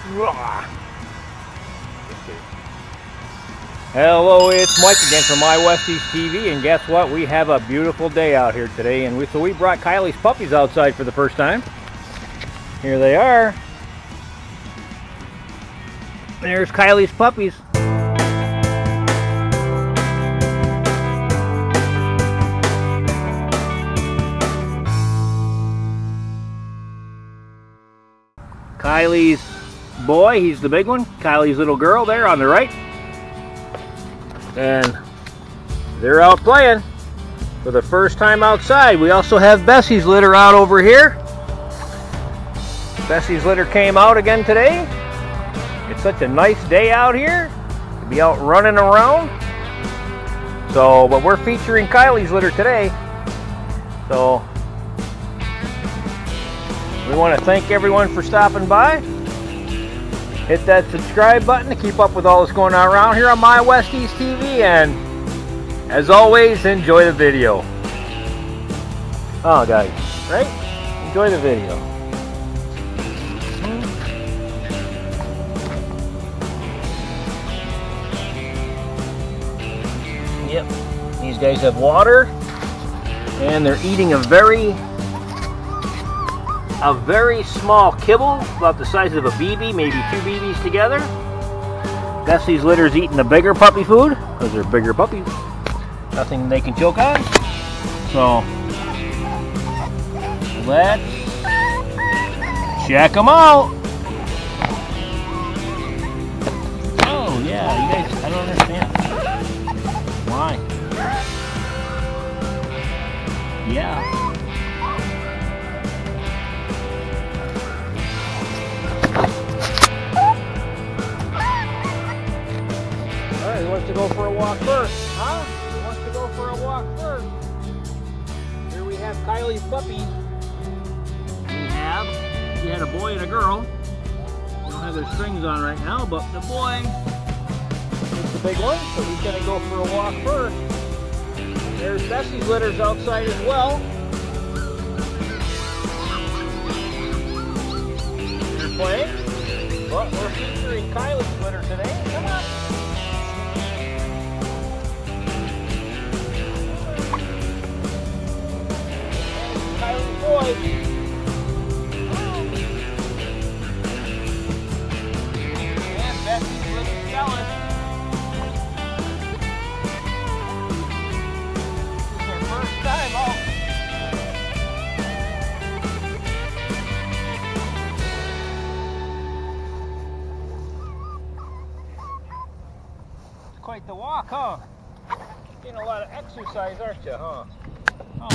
Hello, it's Mike again from My Westies TV, and guess what? We have a beautiful day out here today, and so we brought Kylie's puppies outside for the first time. Here they are. There's Kylie's puppies. Kylie's boy, he's the big one. Kylie's little girl there on the right. And they're out playing for the first time outside. We also have Bessie's litter out over here. Bessie's litter came out again today. It's such a nice day out here to be out running around. So, but we're featuring Kylie's litter today. So, we want to thank everyone for stopping by. Hit that subscribe button to keep up with all that's going on around here on My Westies TV, and as always, enjoy the video. Oh, guys, right? Enjoy the video. Yep, these guys have water, and they're eating a very small kibble, about the size of a BB, maybe 2 BBs together. Bessie's litter's eating the bigger puppy food, because they're bigger puppies. Nothing they can choke on. So, let's check them out. Oh yeah, you guys, I don't understand. Why? Yeah. Who wants to go for a walk first? Huh? Who wants to go for a walk first? Here we have Kylie's puppies. We had a boy and a girl. They don't have their strings on right now, but the boy is the big one, so he's going to go for a walk first. There's Bessie's litters outside as well. They're playing, but we're featuring Kylie's litter today. Come on. Boy. And Bessie's a little jealous. This is her first time out. It's quite the walk, huh? Getting a lot of exercise, aren't you, huh? Oh.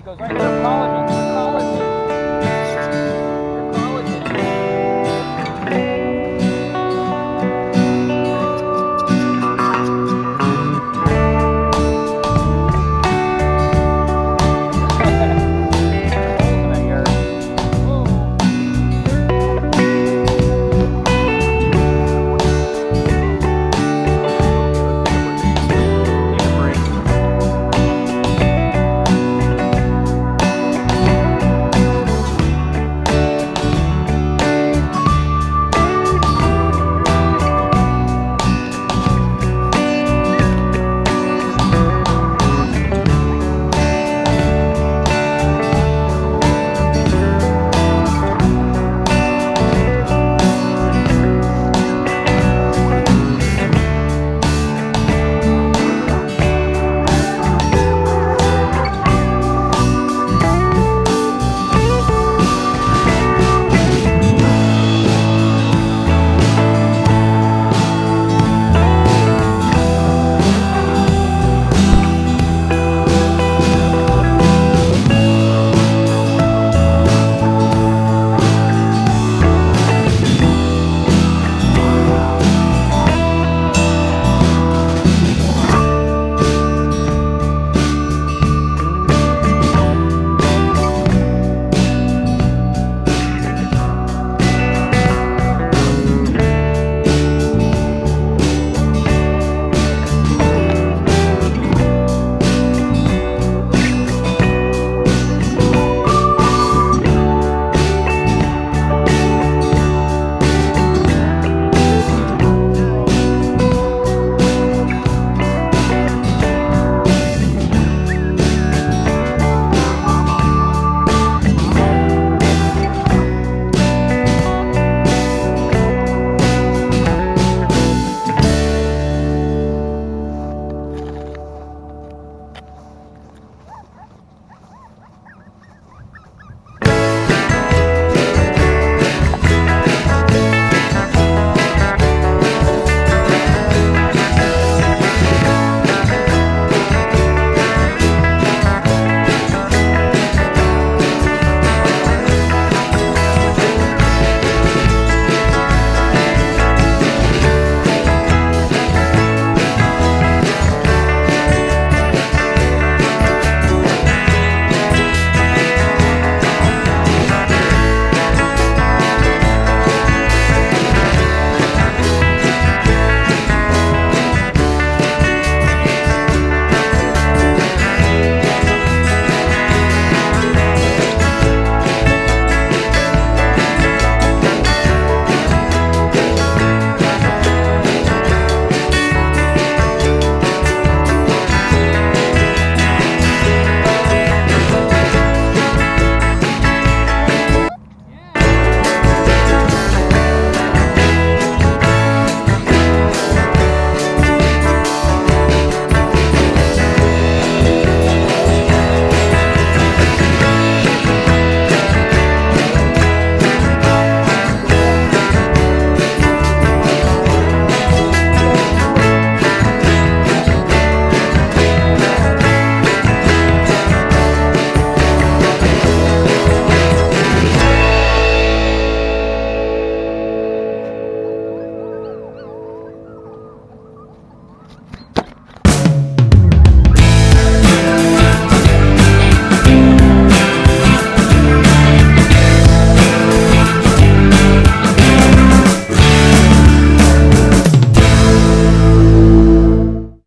goes, I can apologize.